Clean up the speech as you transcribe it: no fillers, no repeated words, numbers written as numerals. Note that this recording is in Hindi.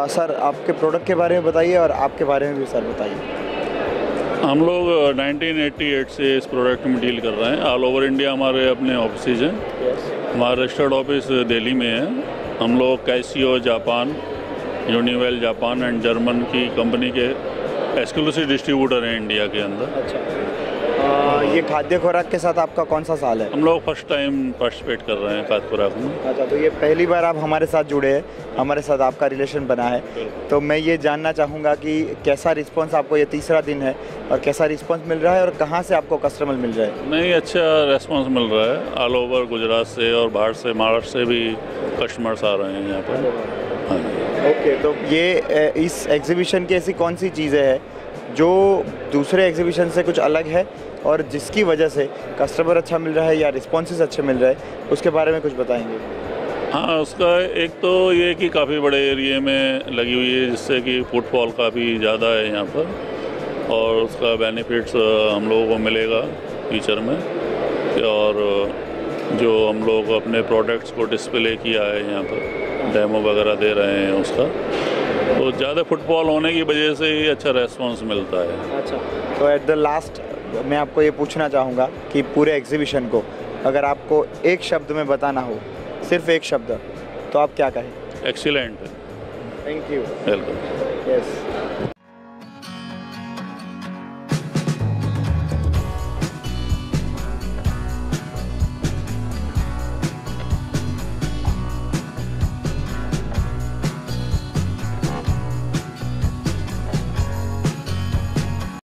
सर आपके प्रोडक्ट के बारे में बताइए और आपके बारे में भी सर बताइए। हम लोग 1988 से इस प्रोडक्ट में डील कर रहे हैं। ऑल ओवर इंडिया हमारे अपने ऑफिसेज हैं। हमारा रजिस्टर्ड ऑफिस दिल्ली में है। हम लोग Casio Japan, Univel Japan and German की कंपनी के एक्सक्लूसिव डिस्ट्रीब्यूटर हैं इंडिया के अंदर। अच्छा, ये खाद्य खुराक के साथ आपका कौन सा साल है? हम लोग फर्स्ट टाइम पार्टिसिपेट कर रहे हैं खाद्य खुराक में। अच्छा, तो ये पहली बार आप हमारे साथ जुड़े हैं, हमारे साथ आपका रिलेशन बना है, तो मैं ये जानना चाहूँगा कि कैसा रिस्पांस आपको, ये तीसरा दिन है, और कैसा रिस्पांस मिल रहा है और कहाँ से आपको कस्टमर मिल रहा है? नहीं, अच्छा रेस्पॉन्स मिल रहा है। ऑल ओवर गुजरात से और बाहर से, महाराष्ट्र से भी कस्टमर्स आ रहे हैं यहाँ पर। हाँ जी। ओके, तो ये इस एग्जीबिशन की ऐसी कौन सी चीज़ें हैं जो दूसरे एग्जीबिशन से कुछ अलग है और जिसकी वजह से कस्टमर अच्छा मिल रहा है या रिस्पॉन्सेज अच्छे मिल रहे हैं, उसके बारे में कुछ बताएंगे? हाँ, उसका एक तो ये कि काफ़ी बड़े एरिया में लगी हुई है, जिससे कि फुटफॉल काफ़ी ज़्यादा है यहाँ पर, और उसका बेनिफिट्स हम लोगों को मिलेगा फ्यूचर में। और जो हम लोग अपने प्रोडक्ट्स को डिस्प्ले किया है यहाँ पर, डेमो वगैरह दे रहे हैं उसका, तो ज़्यादा फुटफॉल होने की वजह से ही अच्छा रेस्पॉन्स मिलता है। अच्छा, तो एट द लास्ट मैं आपको ये पूछना चाहूँगा कि पूरे एग्जीबिशन को अगर आपको एक शब्द में बताना हो, सिर्फ एक शब्द, तो आप क्या कहें? Excellent. Thank you. Welcome. Yes.